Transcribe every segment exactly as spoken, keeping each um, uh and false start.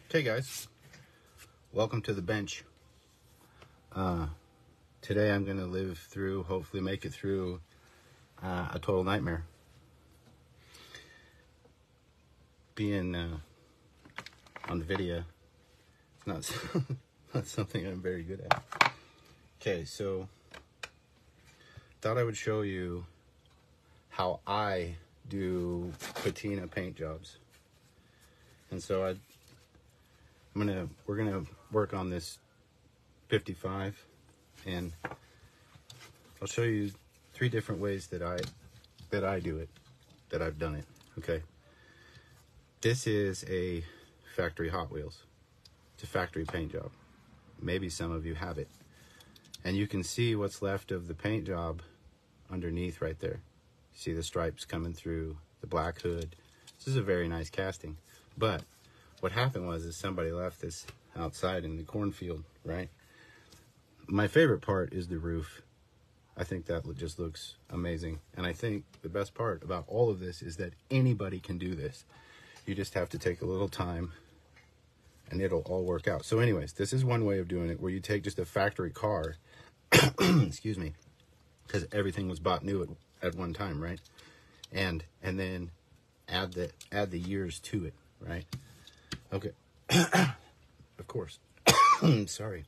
Okay guys, welcome to the bench. Uh, today I'm going to live through, hopefully make it through uh, a total nightmare. Being uh, on video is not, not something I'm very good at. Okay, so thought I would show you how I do patina paint jobs. And so I I'm gonna we're gonna work on this fifty-five, and I'll show you three different ways that I that I do it, that I've done it. Okay. This is a factory Hot Wheels. It's a factory paint job. Maybe some of you have it. And you can see what's left of the paint job underneath right there. See the stripes coming through the black hood. This is a very nice casting. But what happened was is somebody left this outside in the cornfield, right? My favorite part is the roof. I think that just looks amazing. And I think the best part about all of this is that anybody can do this. You just have to take a little time and it'll all work out. So anyways, this is one way of doing it, where you take just a factory car, excuse me, because everything was bought new at, at one time, right? And and then add the add the years to it, right? Okay. Of course. Sorry.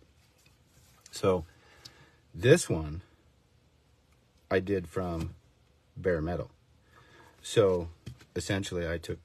So this one I did from bare metal. So essentially I took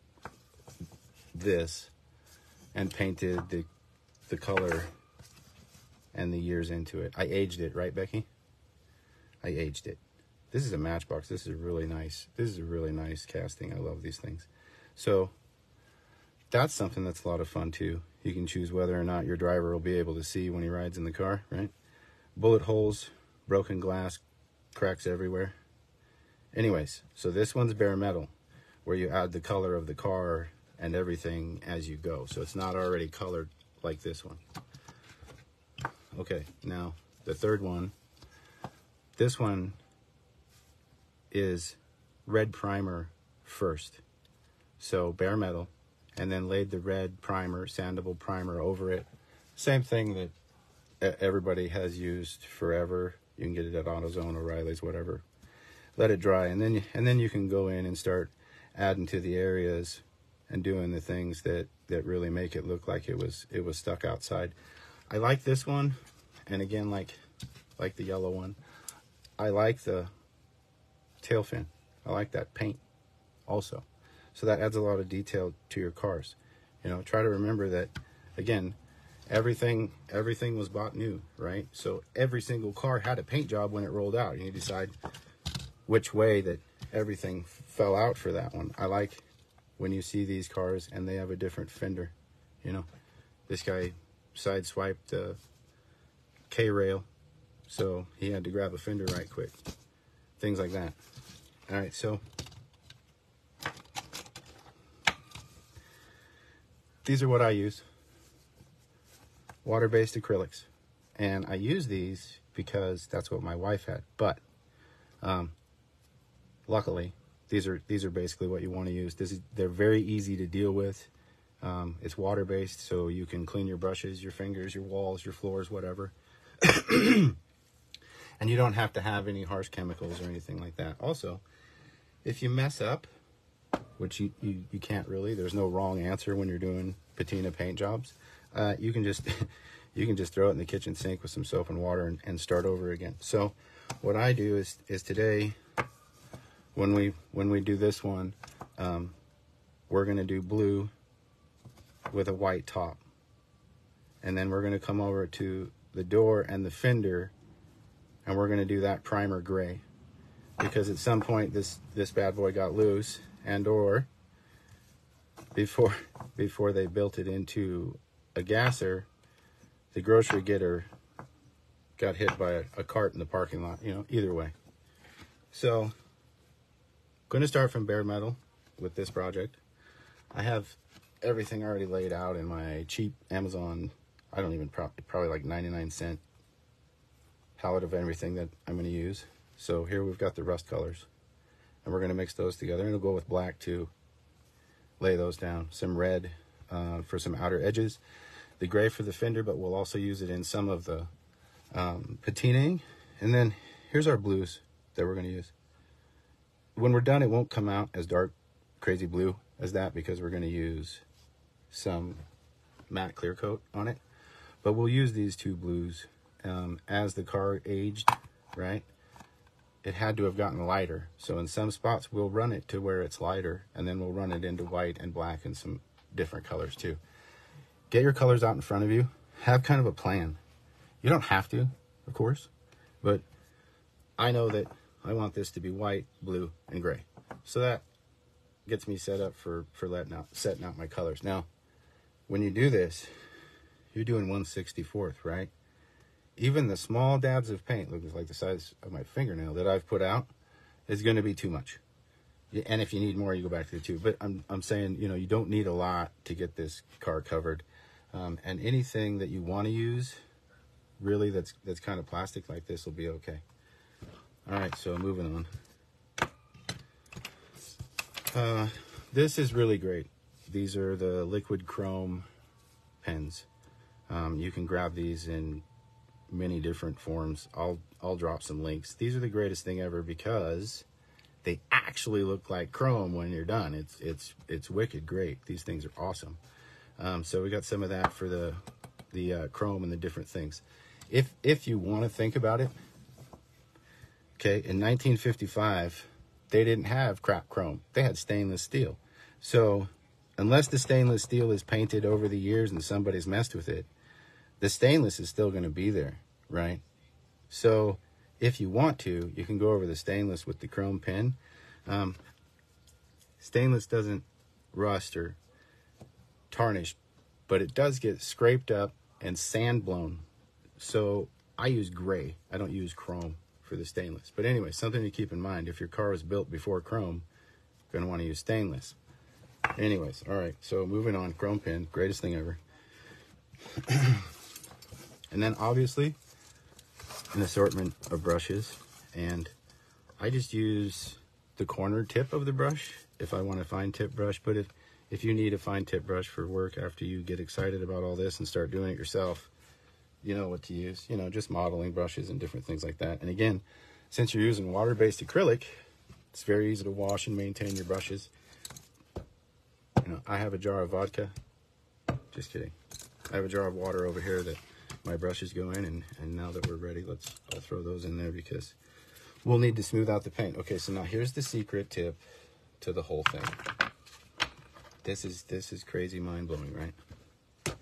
this and painted the the color and the years into it. I aged it, right, Becky? I aged it. This is a Matchbox. This is really nice. This is a really nice casting. I love these things. So that's something that's a lot of fun too. You can choose whether or not your driver will be able to see when he rides in the car, right? Bullet holes, broken glass, cracks everywhere. Anyways, so this one's bare metal, where you add the color of the car and everything as you go. So it's not already colored like this one. Okay, now the third one. This one is red primer first. So bare metal, and then laid the red primer, sandable primer over it. Same thing that everybody has used forever. You can get it at AutoZone, O'Reilly's, whatever. Let it dry, and then and then you can go in and start adding to the areas and doing the things that that really make it look like it was it was stuck outside. I like this one, and again, like like the yellow one, I like the tail fin. I like that paint also. So that adds a lot of detail to your cars. You know, try to remember that, again, everything everything was bought new, right? So every single car had a paint job when it rolled out. You decide which way that everything fell out for that one. I like when you see these cars and they have a different fender. You know, this guy sideswiped the K-rail, so he had to grab a fender right quick. Things like that. All right, so these are what I use. Water-based acrylics. And I use these because that's what my wife had. But um, luckily, these are these are basically what you want to use. This is, they're very easy to deal with. Um, it's water-based, so you can clean your brushes, your fingers, your walls, your floors, whatever. And you don't have to have any harsh chemicals or anything like that. Also, if you mess up, which you, you, you can't really, there's no wrong answer when you're doing patina paint jobs, uh, you can just you can just throw it in the kitchen sink with some soap and water and, and start over again. So what I do is is today, when we when we do this one, um, we're gonna do blue with a white top, and then we're gonna come over to the door and the fender, and we're gonna do that primer gray, because at some point this this bad boy got loose, and or before before they built it into a gasser, the grocery getter got hit by a, a cart in the parking lot. You know, either way. So I'm going to start from bare metal with this project. I have everything already laid out in my cheap Amazon, I don't even, pro probably like ninety-nine cent palette of everything that I'm going to use. So here we've got the rust colors, and we're going to mix those together, and it'll go with black too. Lay those down. Some red, uh, for some outer edges, the gray for the fender, but we'll also use it in some of the um, patinaing. And then here's our blues that we're going to use. When we're done, it won't come out as dark, crazy blue as that because we're going to use some matte clear coat on it. But we'll use these two blues. Um, as the car aged, right, it had to have gotten lighter. So in some spots, we'll run it to where it's lighter, and then we'll run it into white and black and some different colors too. Get your colors out in front of you. Have kind of a plan. You don't have to, of course, but I know that I want this to be white, blue, and gray. So that gets me set up for, for letting out, setting out my colors. Now, when you do this, you're doing one sixty-fourth, right? Even the small dabs of paint, looking like the size of my fingernail that I've put out, is going to be too much. And if you need more, you go back to the two. But I'm, I'm saying, you know, you don't need a lot to get this car covered. Um, and anything that you want to use, really, that's, that's kind of plastic like this will be okay. All right, so moving on. Uh, this is really great. These are the liquid chrome pens. Um, you can grab these in many different forms. I'll I'll drop some links. These are the greatest thing ever because they actually look like chrome when you're done. It's it's it's wicked great. These things are awesome. Um, so we got some of that for the the uh, chrome and the different things. If if you want to think about it, okay, in nineteen fifty-five they didn't have crap chrome. They had stainless steel. So unless the stainless steel is painted over the years and somebody's messed with it, the stainless is still going to be there, right? So if you want to, you can go over the stainless with the chrome pen. Um, stainless doesn't rust or tarnish, but it does get scraped up and sand blown. So I use gray. I don't use chrome for the stainless. But anyway, something to keep in mind. If your car was built before chrome, you're going to want to use stainless. Anyways, all right, so moving on. Chrome pen, greatest thing ever. And then obviously an assortment of brushes, and I just use the corner tip of the brush if I want a fine tip brush. But if if you need a fine tip brush for work after you get excited about all this and start doing it yourself, you know what to use. You know, just modeling brushes and different things like that. And again, since you're using water-based acrylic, it's very easy to wash and maintain your brushes. You know, I have a jar of vodka. Just kidding. I have a jar of water over here that my brushes go in, and, and now that we're ready, let's I'll throw those in there because we'll need to smooth out the paint. Okay, so now here's the secret tip to the whole thing. This is this is crazy mind-blowing, right?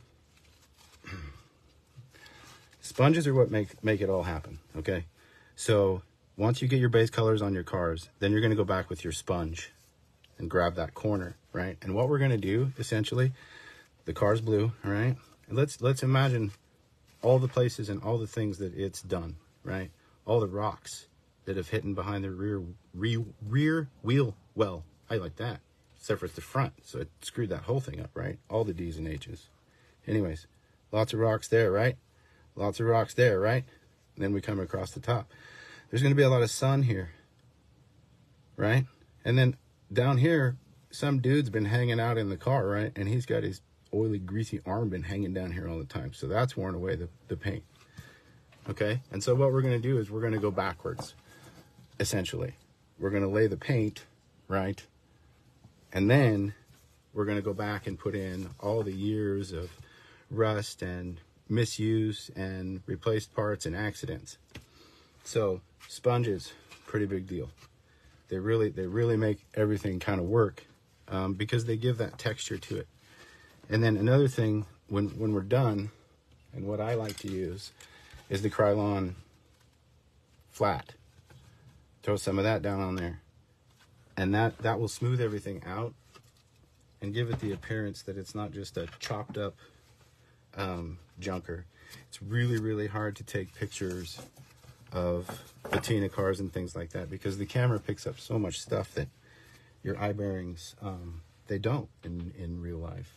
Sponges are what make make it all happen, okay? So once you get your base colors on your cars, then you're gonna go back with your sponge and grab that corner, right? And what we're gonna do, essentially, the car's blue, all right? And let's let's imagine all the places and all the things that it's done, right? All the rocks that have hidden behind the rear rear, rear wheel well. I like that, except for it's the front, so it screwed that whole thing up, right? All the D's and H's. Anyways, lots of rocks there, right? Lots of rocks there, right? And then we come across the top. There's gonna be a lot of sun here, right? And then down here, some dude's been hanging out in the car, right? And he's got his oily, greasy arm been hanging down here all the time. So that's worn away the, the paint. Okay? And so what we're going to do is we're going to go backwards, essentially. We're going to lay the paint, right? And then we're going to go back and put in all the years of rust and misuse and replaced parts and accidents. So sponges, pretty big deal. They really, they really make everything kind of work um, because they give that texture to it. And then another thing, when, when we're done, and what I like to use, is the Krylon flat. Throw some of that down on there. And that, that will smooth everything out and give it the appearance that it's not just a chopped up um, junker. It's really, really hard to take pictures of patina cars and things like that because the camera picks up so much stuff that your eye bearings, um, they don't in, in real life.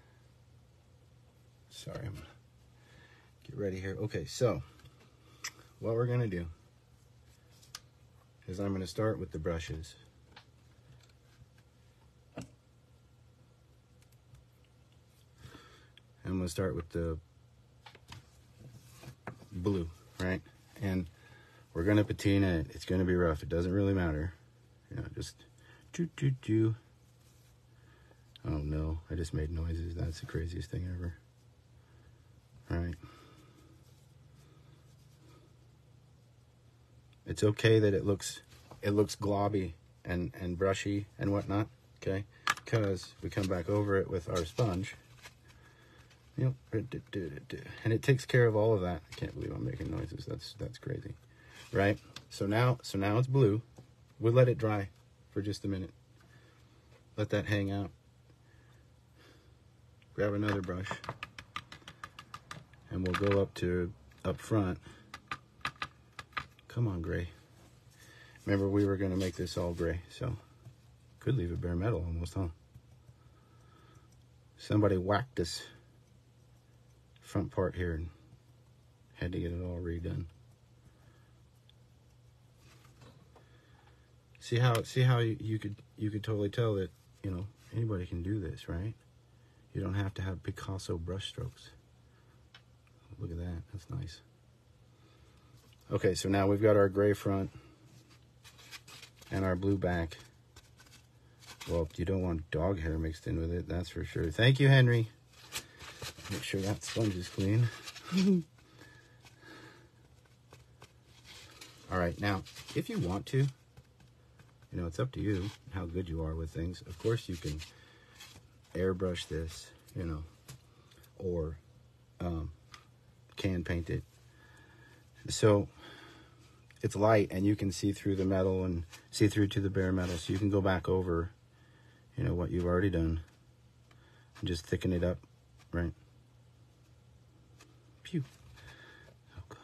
Sorry, I'm gonna get ready here. Okay, so what we're gonna do is I'm gonna start with the brushes. and I'm gonna start with the blue, right? And we're gonna patina it. It's gonna be rough. It doesn't really matter. You know, just do do do. Oh no, I just made noises. That's the craziest thing ever. All right. It's okay that it looks it looks globby and and brushy and whatnot, okay? Because we come back over it with our sponge. You know, and it takes care of all of that. I can't believe I'm making noises. That's that's crazy, right? So now so now it's blue. We'll let it dry for just a minute. Let that hang out. Grab another brush, and we'll go up to up front. Come on, gray. Remember, we were going to make this all gray, so could leave it bare metal almost, huh? Somebody whacked this front part here and had to get it all redone. See how see how you, you could you could totally tell that, you know, anybody can do this, right? You don't have to have Picasso brush strokes. Look at that. That's nice. Okay, so now we've got our gray front and our blue back. Well, you don't want dog hair mixed in with it, that's for sure. Thank you, Henry. Make sure that sponge is clean. All right, now, if you want to, you know, it's up to you how good you are with things. Of course, you can airbrush this, you know, or um, can paint it. So it's light and you can see through the metal and see through to the bare metal. So you can go back over, you know, what you've already done and just thicken it up, right? Phew. Oh, God.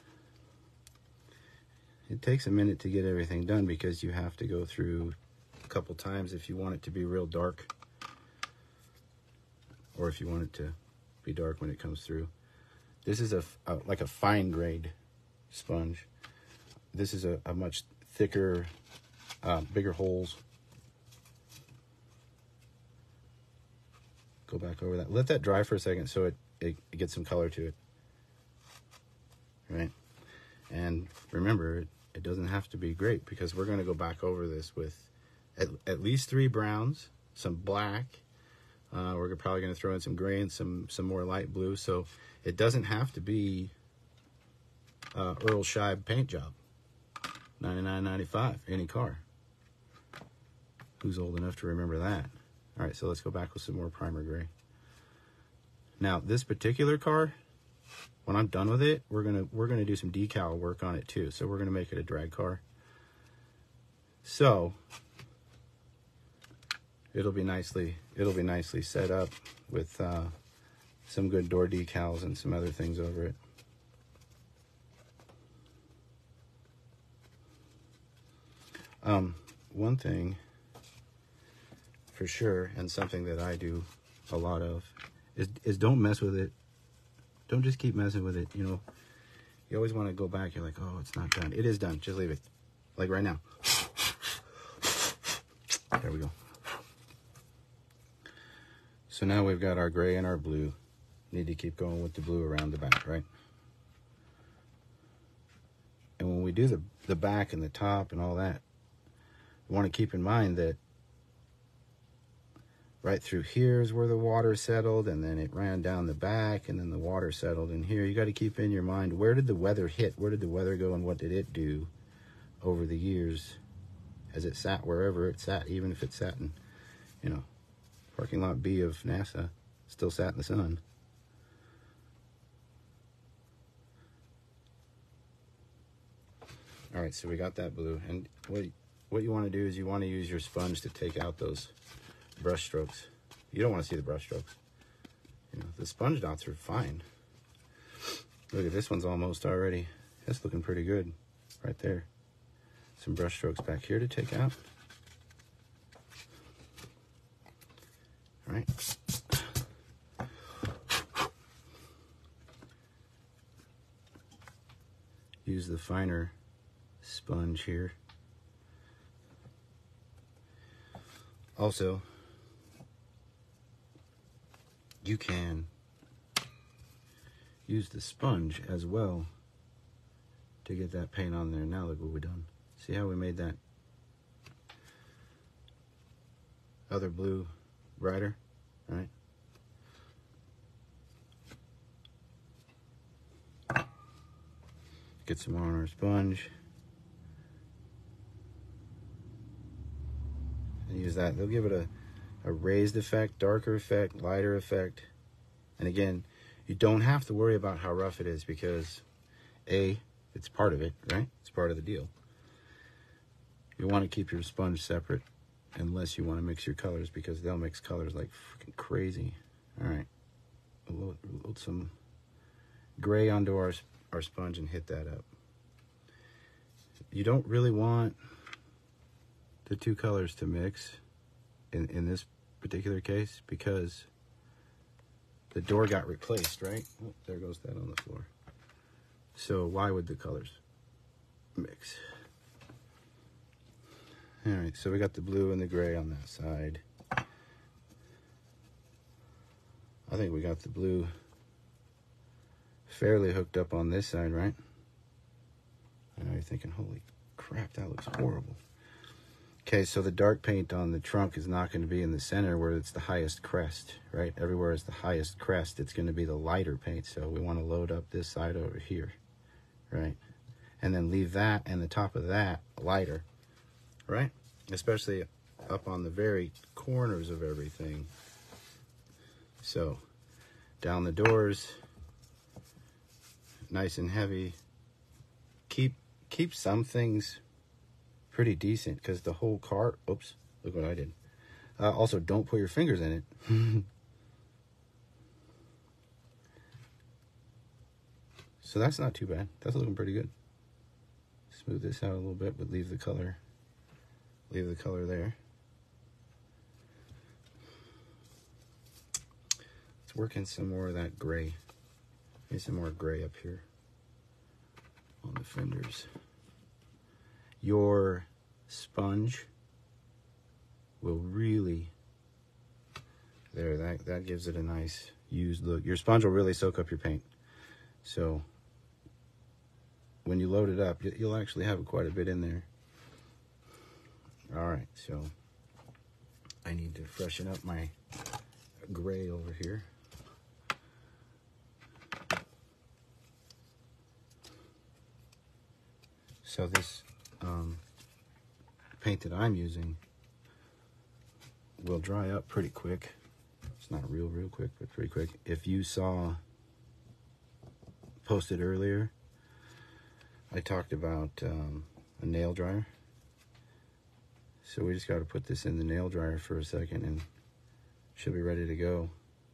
It takes a minute to get everything done because you have to go through a couple times if you want it to be real dark, or if you want it to be dark when it comes through. This is a, a like a fine grade sponge. This is a, a much thicker, uh, bigger holes. Go back over that. Let that dry for a second so it, it, it gets some color to it. Right? And remember, it, it doesn't have to be great because we're going to go back over this with at, at least three browns, some black. Uh, we're probably going to throw in some gray and some, some more light blue. So it doesn't have to be uh, Earl Scheib paint job. ninety-nine ninety-five, any car. Who's old enough to remember that? All right, so let's go back with some more primer gray. Now, this particular car, when I'm done with it, we're gonna we're gonna do some decal work on it too. So we're gonna make it a drag car. So it'll be nicely it'll be nicely set up with uh, some good door decals and some other things over it. Um, one thing for sure, and something that I do a lot of, is, is don't mess with it. Don't just keep messing with it, you know. You always want to go back, you're like, oh, it's not done. It is done, just leave it. Like right now. There we go. So now we've got our gray and our blue. Need to keep going with the blue around the back, right? And when we do the, the back and the top and all that, we want to keep in mind that right through here is where the water settled, and then it ran down the back, and then the water settled in here. You got to keep in your mind, where did the weather hit? Where did the weather go, and what did it do over the years as it sat wherever it sat, even if it sat in, you know, parking lot B of NASA, still sat in the sun. All right, so we got that blue, and what what you want to do is you want to use your sponge to take out those brush strokes. You don't want to see the brush strokes. You know, the sponge dots are fine. Look at this one's almost already. That's looking pretty good right there. Some brush strokes back here to take out. All right. Use the finer sponge here. Also, you can use the sponge as well to get that paint on there. Now look what we've done. See how we made that other blue brighter, right? Get some more on our sponge. And use that. They'll give it a, a raised effect, darker effect, lighter effect. And again, you don't have to worry about how rough it is because A, it's part of it, right? It's part of the deal. You want to keep your sponge separate unless you want to mix your colors because they'll mix colors like freaking crazy. All right, we'll load some gray onto our, our sponge and hit that up. You don't really want the two colors to mix in, in this particular case because the door got replaced, right? Oh, there goes that on the floor. So why would the colors mix? All right, so we got the blue and the gray on that side. I think we got the blue fairly hooked up on this side, right? I know you're thinking, holy crap, that looks horrible. Okay, so the dark paint on the trunk is not going to be in the center where it's the highest crest, right? Everywhere is the highest crest, it's going to be the lighter paint. So we want to load up this side over here, right? And then leave that and the top of that lighter, right? Especially up on the very corners of everything. So down the doors, nice and heavy. Keep keep some things pretty decent because the whole car, oops, look what I did. Uh, also, don't put your fingers in it. So that's not too bad. That's looking pretty good. Smooth this out a little bit, but leave the color, leave the color there. Let's work in some more of that gray. Maybe some more gray up here on the fenders. Your sponge will really, there, that, that gives it a nice used look. Your sponge will really soak up your paint. So when you load it up, you'll actually have quite a bit in there. All right, so I need to freshen up my gray over here. So this um, paint that I'm using will dry up pretty quick. It's not real, real quick, but pretty quick. If you saw posted earlier, I talked about um, a nail dryer. So we just got to put this in the nail dryer for a second and she'll be ready to go.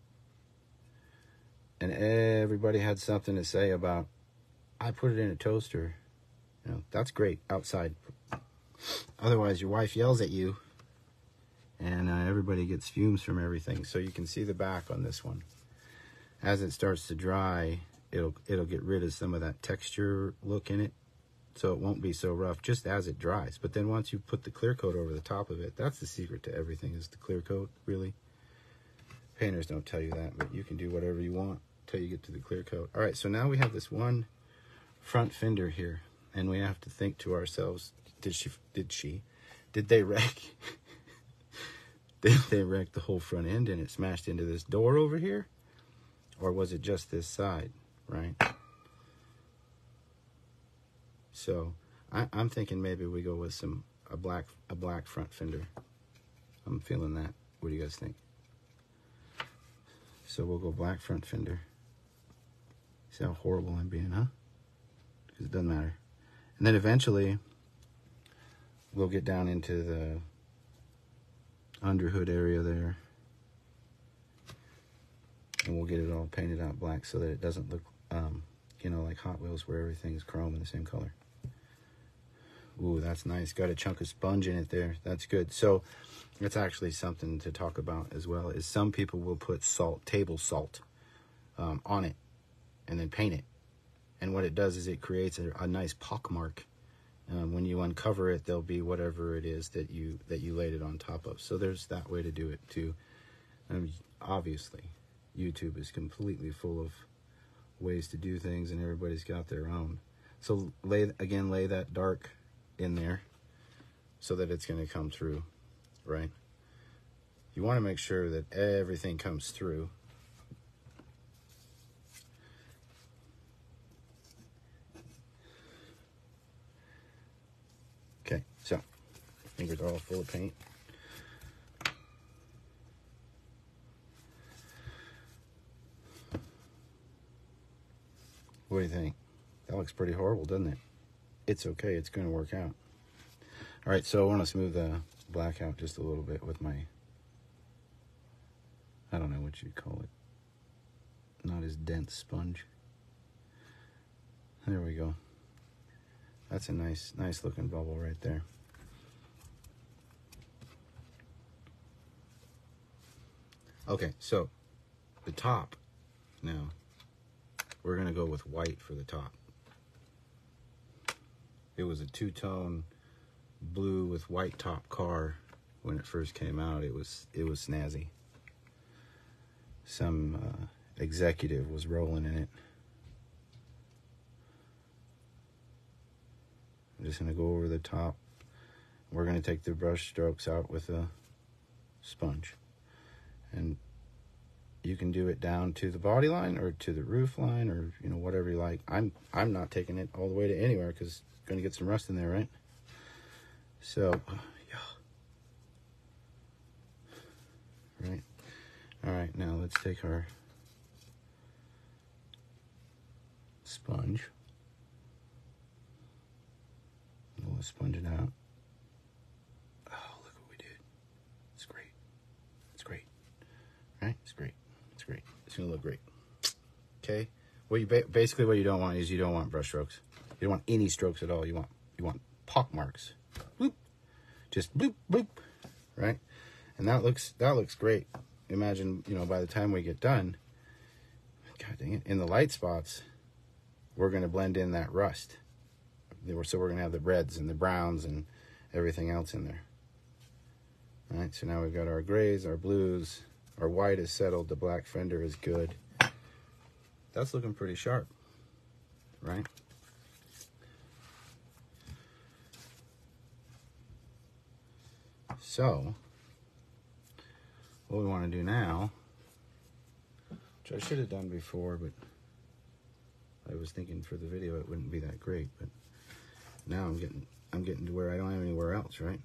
And everybody had something to say about, I put it in a toaster. You know, that's great outside. Otherwise, your wife yells at you and uh, everybody gets fumes from everything. So you can see the back on this one. As it starts to dry, it'll it'll get rid of some of that texture look in it. So it won't be so rough just as it dries. But then once you put the clear coat over the top of it, that's the secret to everything is the clear coat, really. Painters don't tell you that, but you can do whatever you want until you get to the clear coat. All right, so now we have this one front fender here. And we have to think to ourselves, did she, did she, did they wreck, did they wreck the whole front end and it smashed into this door over here? Or was it just this side, right? So I, I'm thinking maybe we go with some, a black, a black front fender. I'm feeling that. What do you guys think? So we'll go black front fender. See how horrible I'm being, huh? Because it doesn't matter. And then eventually, we'll get down into the underhood area there. And we'll get it all painted out black so that it doesn't look, um, you know, like Hot Wheels where everything's chrome in the same color. Ooh, that's nice. Got a chunk of sponge in it there. That's good. So that's actually something to talk about as well, is some people will put salt, table salt, um, on it and then paint it. And what it does is it creates a, a nice pockmark. Um, when you uncover it, there'll be whatever it is that you that you laid it on top of. So there's that way to do it too. And obviously, YouTube is completely full of ways to do things, and everybody's got their own. So lay again, lay that dark in there so that it's going to come through, right? You want to make sure that everything comes through. Okay, so fingers are all full of paint. What do you think? That looks pretty horrible, doesn't it? It's okay, it's going to work out. All right, so I want to smooth the black out just a little bit with my, I don't know what you'd call it, not as dense sponge. There we go. That's a nice, nice looking bubble right there. Okay, so the top now, we're gonna go with white for the top. It was a two-tone blue with white top car when it first came out. It was it was snazzy. Some uh, executive was rolling in it. I'm just gonna go over the top. We're gonna take the brush strokes out with a sponge, and you can do it down to the body line or to the roof line, or you know, whatever you like. I'm I'm not taking it all the way to anywhere because it's gonna get some rust in there, right? So yeah. Right. All right, now let's take our sponge. We'll sponge it out. Oh, look what we did. It's great. It's great. Right? It's great. It's great. It's gonna look great. Okay. What you ba basically what you don't want is you don't want brush strokes. You don't want any strokes at all. You want you want pock marks. Bloop. Just bloop bloop. Right? And that looks that looks great. Imagine, you know, by the time we get done, God dang it, in the light spots, we're gonna blend in that rust. So we're gonna have the reds and the browns and everything else in there. All right, so now we've got our grays, our blues, our white is settled, the black fender is good. That's looking pretty sharp, right? So, what we want to do now, which I should have done before, but I was thinking for the video it wouldn't be that great, but now I'm getting I'm getting to where I don't have anywhere else, right?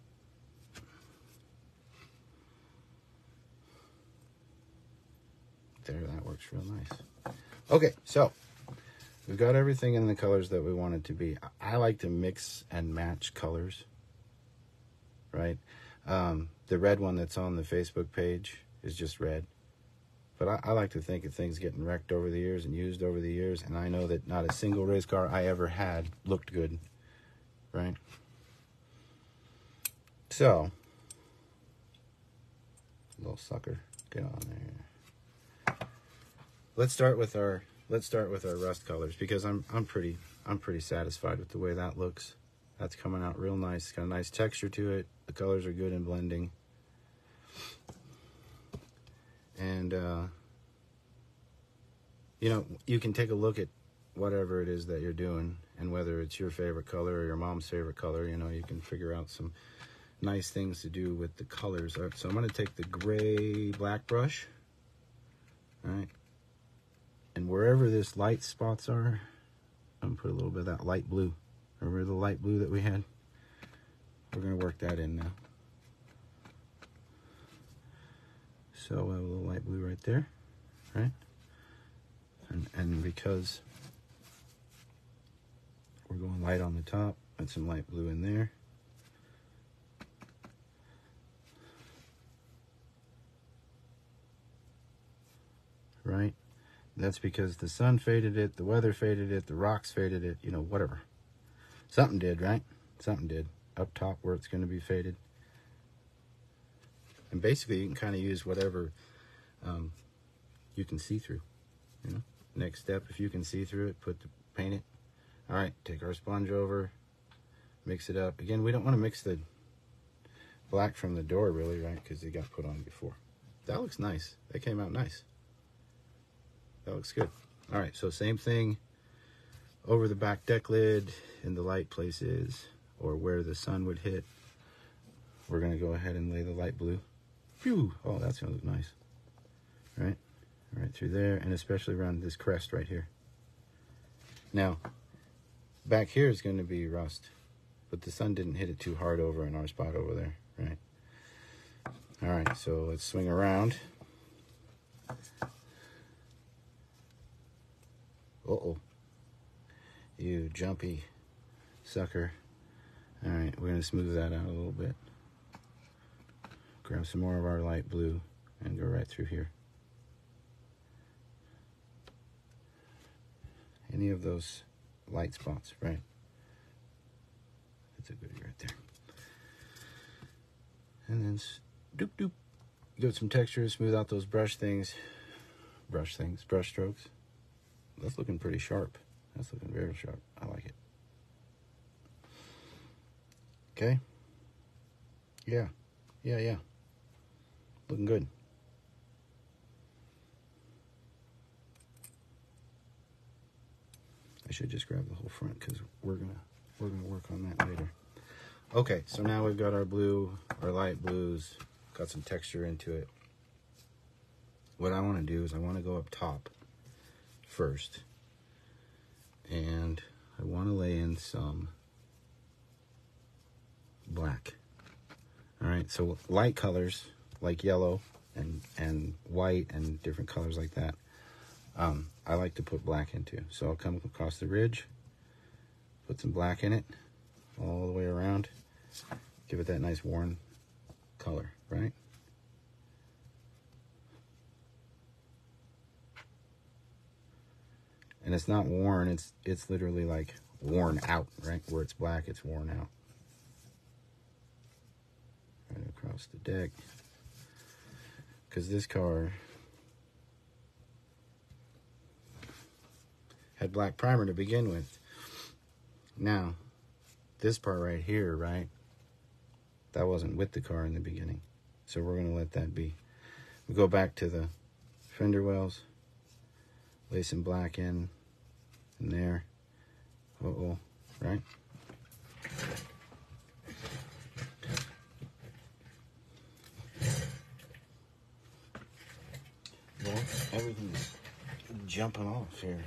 There, that works real nice. Okay, so we've got everything in the colors that we want it to be. I like to mix and match colors, right? Um, the red one that's on the Facebook page is just red. But I, I like to think of things getting wrecked over the years and used over the years, and I know that not a single race car I ever had looked good, right? So, little sucker, get on there. Let's start with our let's start with our rust colors, because I'm I'm pretty I'm pretty satisfied with the way that looks. That's coming out real nice. It's got a nice texture to it. The colors are good in blending. And uh, you know, you can take a look at whatever it is that you're doing, and whether it's your favorite color or your mom's favorite color, you know, you can figure out some nice things to do with the colors. All right, so I'm going to take the gray black brush, all right, and wherever this light spots are, I'm going to put a little bit of that light blue. Remember the light blue that we had? We're going to work that in now. So I have a little light blue right there, right? And, and because we're going light on the top, and some light blue in there. Right? That's because the sun faded it, the weather faded it, the rocks faded it, you know, whatever. Something did, right? Something did. Up top where it's going to be faded. And basically you can kind of use whatever um, you can see through, you know. Next step, if you can see through it, put the paint it. All right, take our sponge over, mix it up. Again, we don't want to mix the black from the door really, right? Because it got put on before. That looks nice. That came out nice. That looks good. All right, so same thing over the back deck lid in the light places, or where the sun would hit. We're gonna go ahead and lay the light blue. Phew, oh, that's gonna look nice. Right, right through there, and especially around this crest right here. Now, back here is gonna be rust, but the sun didn't hit it too hard over in our spot over there, right? All right, so let's swing around. Uh-oh. You jumpy sucker. All right, we're gonna smooth that out a little bit. Grab some more of our light blue and go right through here. Any of those light spots, right? That's a goodie right there. And then doop doop. Give it some texture, smooth out those brush things. Brush things, brush strokes. That's looking pretty sharp. That's looking very sharp. I like it. Okay. Yeah. Yeah, yeah. Looking good. I should just grab the whole front because we're gonna we're gonna work on that later. Okay, so now we've got our blue, our light blues, got some texture into it. What I want to do is I want to go up top first, and I want to lay in some black. All right, so light colors like yellow and and white and different colors like that, um, I like to put black into. So I'll come across the ridge, put some black in it all the way around, give it that nice worn color, right? And it's not worn, it's it's literally like worn out, right? Where it's black, it's worn out. Right across the deck. Because this car had black primer to begin with. Now, this part right here, right? That wasn't with the car in the beginning. So we're gonna let that be. We go back to the fender wells, lay some black in, in there. Uh-oh, right? Well, everything's jumping off here.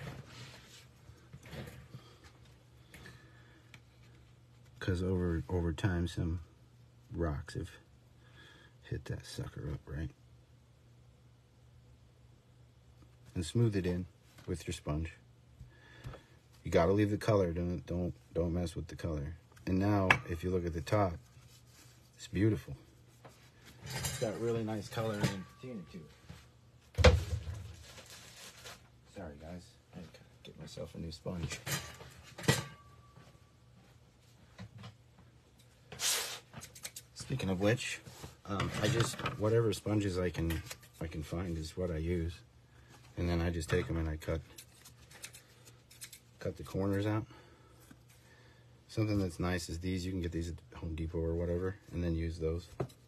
Because over, over time, some rocks have hit that sucker up, right? And smooth it in with your sponge. You gotta leave the color, don't, don't, don't mess with the color. And now, if you look at the top, it's beautiful. It's got really nice color and patina to it. Sorry guys, I had to get myself a new sponge. Speaking of which, um, I just, whatever sponges I can, I can find is what I use. And then I just take them and I cut, cut the corners out. Something that's nice is these, you can get these at Home Depot or whatever, and then use those.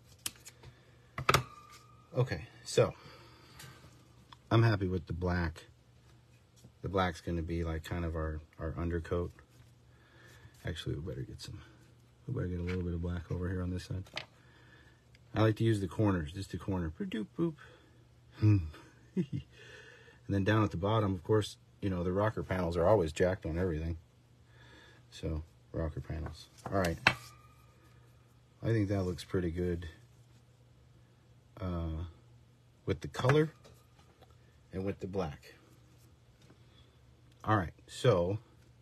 Okay, so, I'm happy with the black. The black's gonna be like kind of our, our undercoat. Actually, we better get some, we better get a little bit of black over here on this side. I like to use the corners, just the corner. Doop boop. And then down at the bottom, of course, you know, the rocker panels are always jacked on everything. So, rocker panels. All right. I think that looks pretty good. Uh, with the color and with the black. All right, so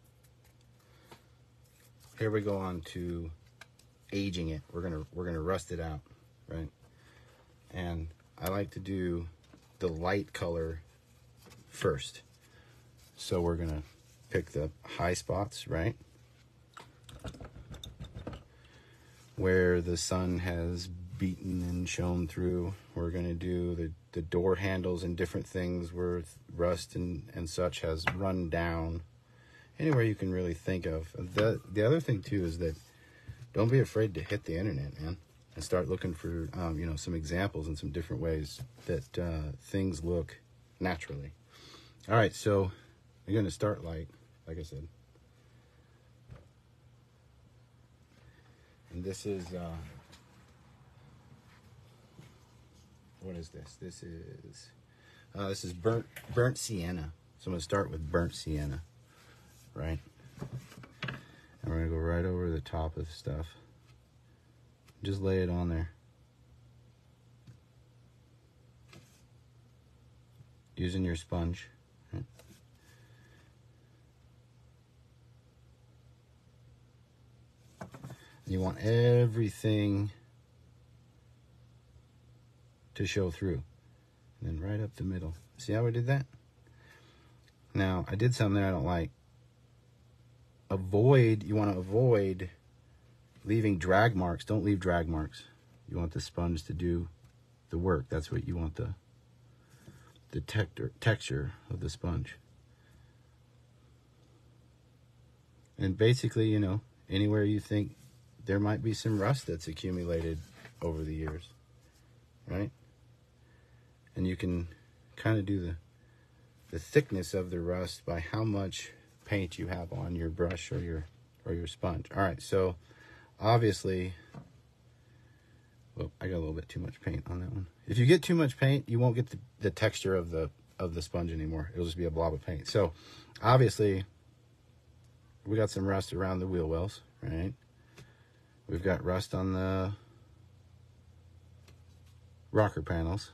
here we go on to aging it. We're gonna we're gonna rust it out, right? And I like to do the light color first. So we're gonna pick the high spots, right? Where the sun has beaten and shone through. We're gonna do the, the door handles and different things where rust and, and such has run down. Anywhere you can really think of. The, the other thing too is that don't be afraid to hit the internet, man. And start looking for, um, you know, some examples and some different ways that uh, things look naturally. All right, so You're going to start light, like I said. And this is, uh, what is this? This is, uh, this is burnt, burnt sienna. So I'm going to start with burnt sienna, right? And we're going to go right over the top of the stuff. Just lay it on there. Using your sponge. Right? You want everything to show through. And then right up the middle. See how I did that? Now, I did something there I don't like. Avoid, you want to avoid leaving drag marks. Don't leave drag marks. You want the sponge to do the work. That's what you want the the texture texture of the sponge. And basically, you know, anywhere you think there might be some rust that's accumulated over the years, right? And you can kind of do the the thickness of the rust by how much paint you have on your brush or your or your sponge. All right, so obviously, well, I got a little bit too much paint on that one. If you get too much paint, you won't get the, the texture of the of the sponge anymore. It'll just be a blob of paint. So obviously, we got some rust around the wheel wells, right? We've got rust on the rocker panels.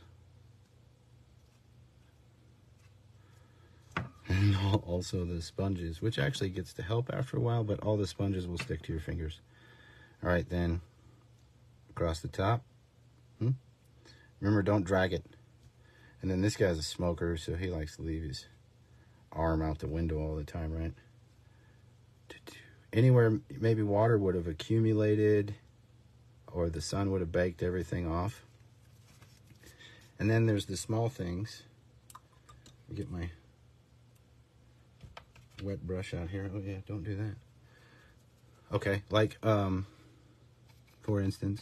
And also the sponges, which actually gets to help after a while, but all the sponges will stick to your fingers. All right, then across the top. Hmm? Remember, don't drag it. And then this guy's a smoker, so he likes to leave his arm out the window all the time, right? Anywhere maybe water would have accumulated or the sun would have baked everything off. And then there's the small things. Let me get my wet brush out here. Oh yeah, don't do that. Okay, like um for instance,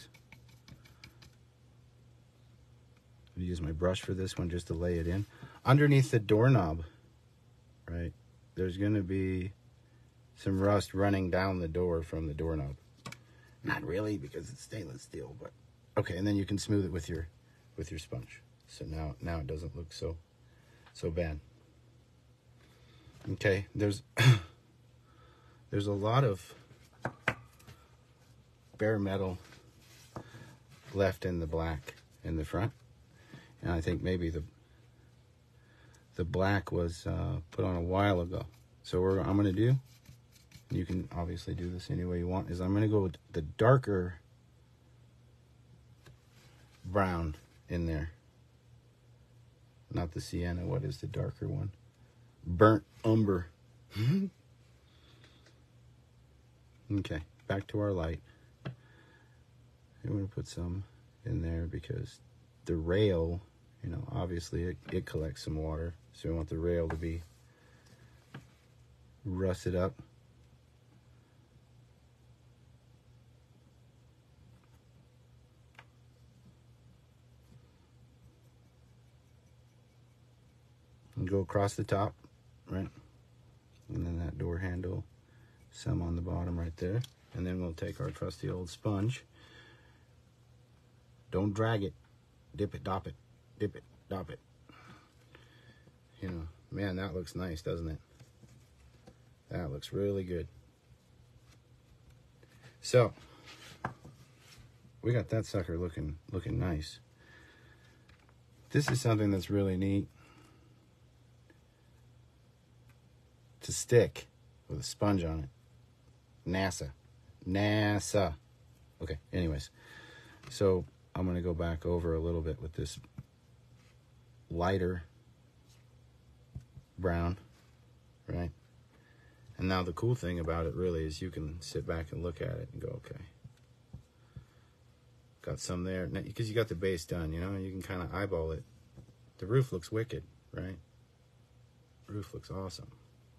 I'm gonna use my brush for this one just to lay it in. Underneath the doorknob, right, there's gonna be some rust running down the door from the doorknob. Not really, because it's stainless steel, but okay. And then you can smooth it with your with your sponge. So now now it doesn't look so so bad. Okay, there's there's a lot of bare metal left in the black in the front, and I think maybe the the black was uh, put on a while ago. So what I'm gonna do, you can obviously do this any way you want, is I'm gonna go with the darker brown in there, not the sienna. What is the darker one? Burnt umber. Okay, back to our light. I'm going to put some in there because the rail, you know, obviously it, it collects some water. So we want the rail to be rusted up. And go across the top, right? And then that door handle, some on the bottom right there. And then we'll take our trusty old sponge. Don't drag it. Dip it, dop it, dip it, dop it. You know, man, that looks nice, doesn't it? That looks really good. So, we got that sucker looking looking nice. This is something that's really neat to stick with a sponge on it. NASA. NASA. Okay, anyways. So I'm going to go back over a little bit with this lighter brown, right? And now the cool thing about it really is you can sit back and look at it and go, okay, got some there. Because you got the base done, you know, you can kind of eyeball it. The roof looks wicked, right? Roof looks awesome.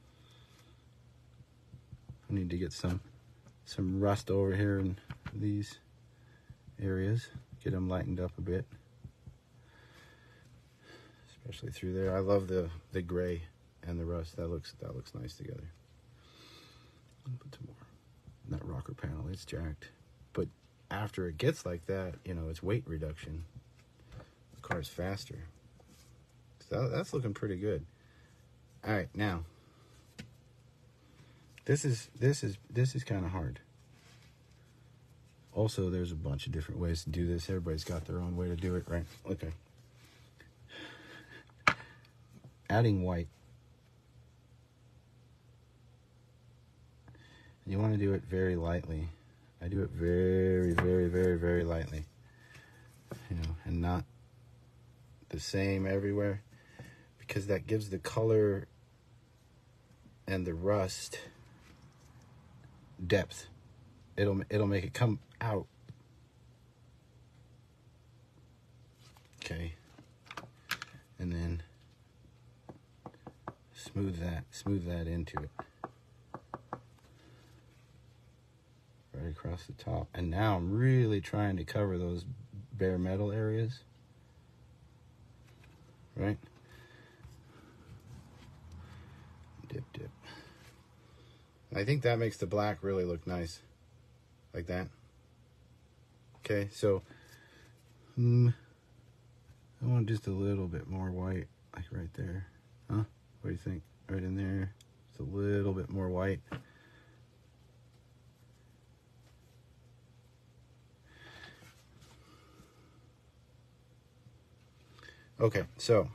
I need to get some some rust over here in these areas, get them lightened up a bit, especially through there. I love the the gray and the rust. That looks that looks nice together. Put some more. That rocker panel, it's jacked. But after it gets like that, you know, it's weight reduction. The car's faster. So that's looking pretty good. All right, now this is this is this is kind of hard. Also, there's a bunch of different ways to do this. Everybody's got their own way to do it, right? Okay. Adding white. You want to do it very lightly. I do it very, very, very, very lightly. You know, and not the same everywhere, because that gives the color and the rust depth. It'll it'll make it come out. Okay. And then smooth that, smooth that into it. Right across the top. And now I'm really trying to cover those bare metal areas. Right? Dip, dip. I think that makes the black really look nice. Like that. Okay, so hmm, I want just a little bit more white, like right there. Huh? What do you think? Right in there. Just a little bit more white. Okay, so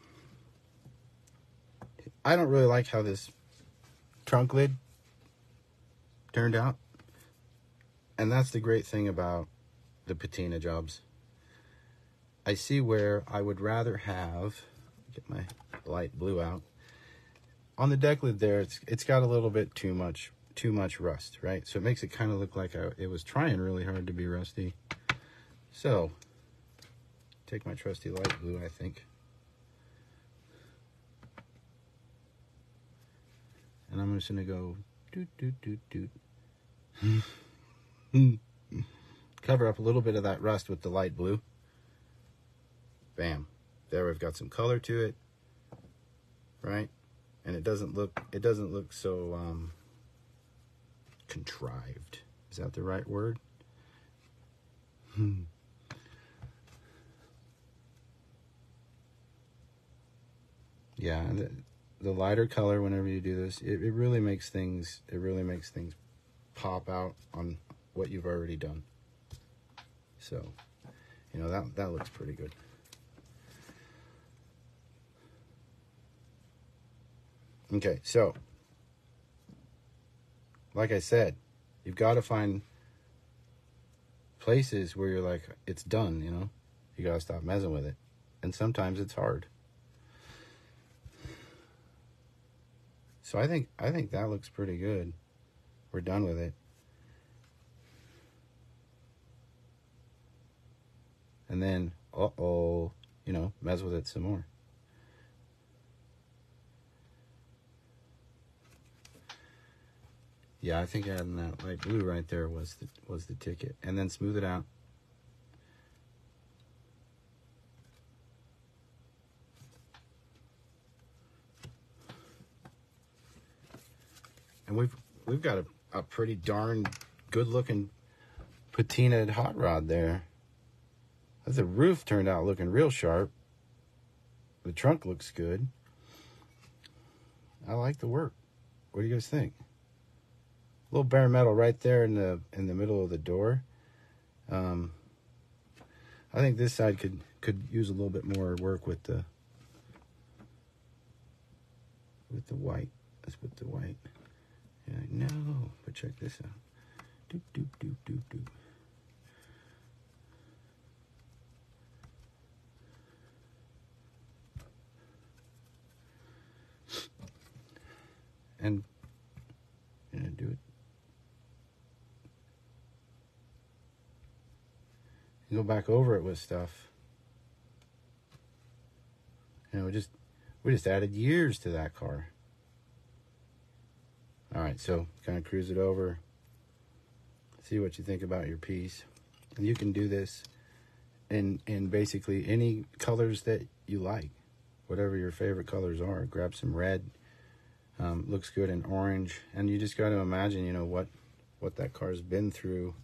I don't really like how this trunk lid turned out. And that's the great thing about the patina jobs. I see where I would rather have, get my light blue out. On the deck lid there, it's it's got a little bit too much too much rust, right? So it makes it kind of look like I, it was trying really hard to be rusty. So, take my trusty light blue, I think. And I'm just gonna go doot doot doot doot. Cover up a little bit of that rust with the light blue. Bam. There we've got some color to it. Right? And it doesn't look it doesn't look so um contrived. Is that the right word? Hmm. Yeah, the, the lighter color whenever you do this, it, it really makes things it really makes things pop out on what you've already done. So, you know, that that looks pretty good. Okay, so like I said, you've got to find places where you're like, it's done, you know? You got to stop messing with it. And sometimes it's hard. So I think I think that looks pretty good. We're done with it. And then, uh-oh, you know, mess with it some more. Yeah, I think adding that light blue right there was the, was the ticket. And then smooth it out. And we've we've got a, a pretty darn good looking patinaed hot rod there. The roof turned out looking real sharp. The trunk looks good. I like the work. What do you guys think? A little bare metal right there in the in the middle of the door. Um, I think this side could could use a little bit more work with the with the white. Let's put the white. Yeah, no, but check this out. Doop doop doop doop doop. And you know, do it. You go back over it with stuff. You know, just we just added years to that car. All right, so kind of cruise it over. See what you think about your piece. And you can do this in in basically any colors that you like. Whatever your favorite colors are. Grab some red. Um, looks good in orange, and you just got to imagine, you know, what what that car's been through.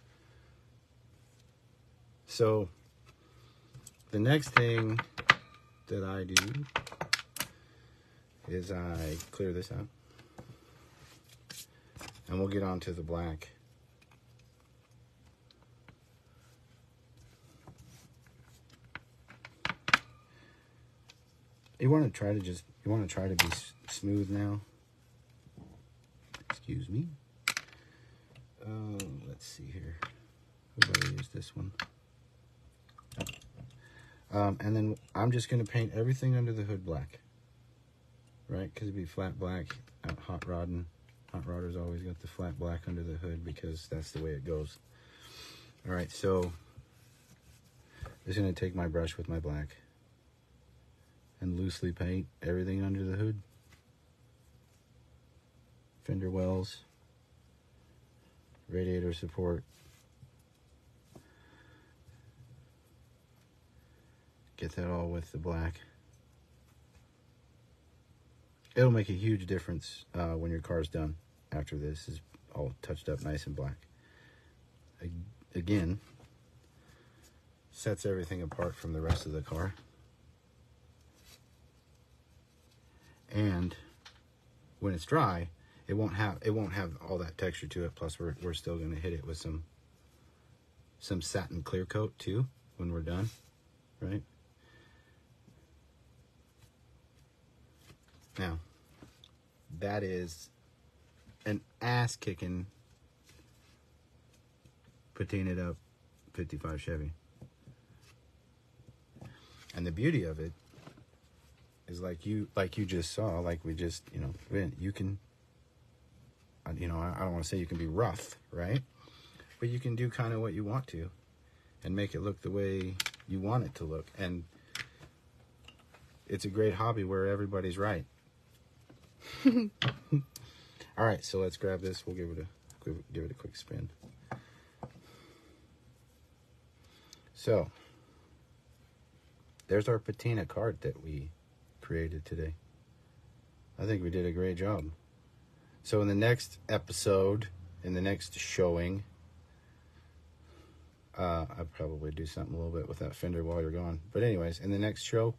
So the next thing that I do is I clear this out, and we'll get on to the black. You want to try to just, you want to try to be s smooth now. Excuse me. Uh, let's see here. We'll better use this one. Um, and then I'm just going to paint everything under the hood black. Right? Because it'd be flat black out hot rodding. Hot rodder's always got the flat black under the hood because that's the way it goes. Alright, so I'm just going to take my brush with my black and loosely paint everything under the hood. Fender wells, radiator support, get that all with the black. It'll make a huge difference uh, when your car's done after this is all touched up nice and black. Again, sets everything apart from the rest of the car. And when it's dry, it won't have it won't have all that texture to it. Plus, we're we're still going to hit it with some some satin clear coat too when we're done, right? Now, that is an ass-kicking patinaed up fifty-five Chevy, and the beauty of it is like you like you just saw, like we just, you know, you can, you know, I don't want to say you can be rough, right? But you can do kind of what you want to and make it look the way you want it to look. And it's a great hobby where everybody's right. All right, so let's grab this. We'll give it a give, give it a quick spin. So there's our patina card that we created today. I think we did a great job. So in the next episode, in the next showing, uh, I'll probably do something a little bit with that fender while you're gone. But anyways, in the next show,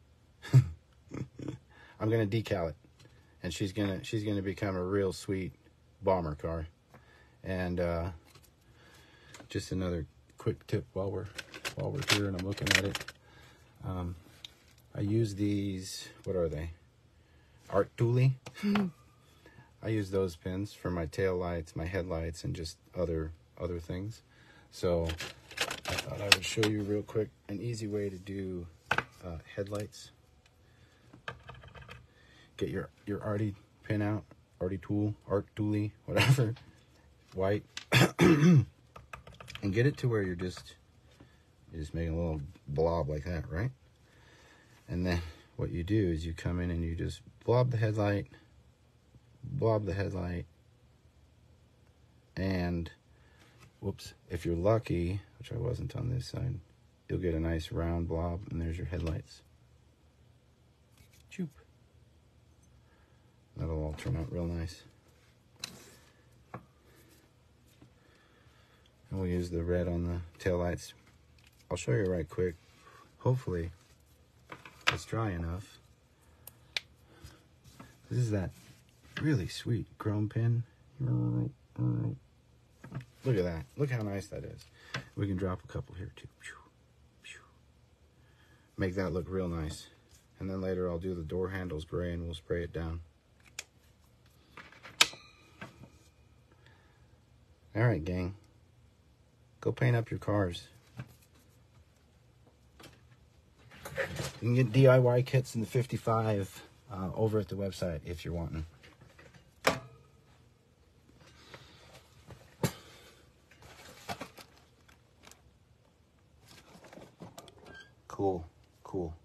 I'm gonna decal it, and she's gonna she's gonna become a real sweet bomber car. And uh, just another quick tip while we're while we're here and I'm looking at it. Um, I use these, what are they? Art Thule. I use those pins for my tail lights, my headlights, and just other other things. So I thought I would show you real quick an easy way to do uh, headlights. Get your your Artie pin out, Artie tool, Art Thule, whatever, white, and get it to where you're just you're just making a little blob like that, right? And then what you do is you come in and you just blob the headlight, blob the headlight, and whoops, if you're lucky, which I wasn't on this side, you'll get a nice round blob, and there's your headlights. Choop. That'll all turn out real nice. And we'll use the red on the taillights. I'll show you right quick. Hopefully it's dry enough. This is that really sweet chrome pin. Look at that. Look how nice that is. We can drop a couple here too. Make that look real nice. And then later I'll do the door handles gray and we'll spray it down. Alright, gang. Go paint up your cars. You can get D I Y kits in the fifty-five uh, over at the website if you're wanting. Cool, cool.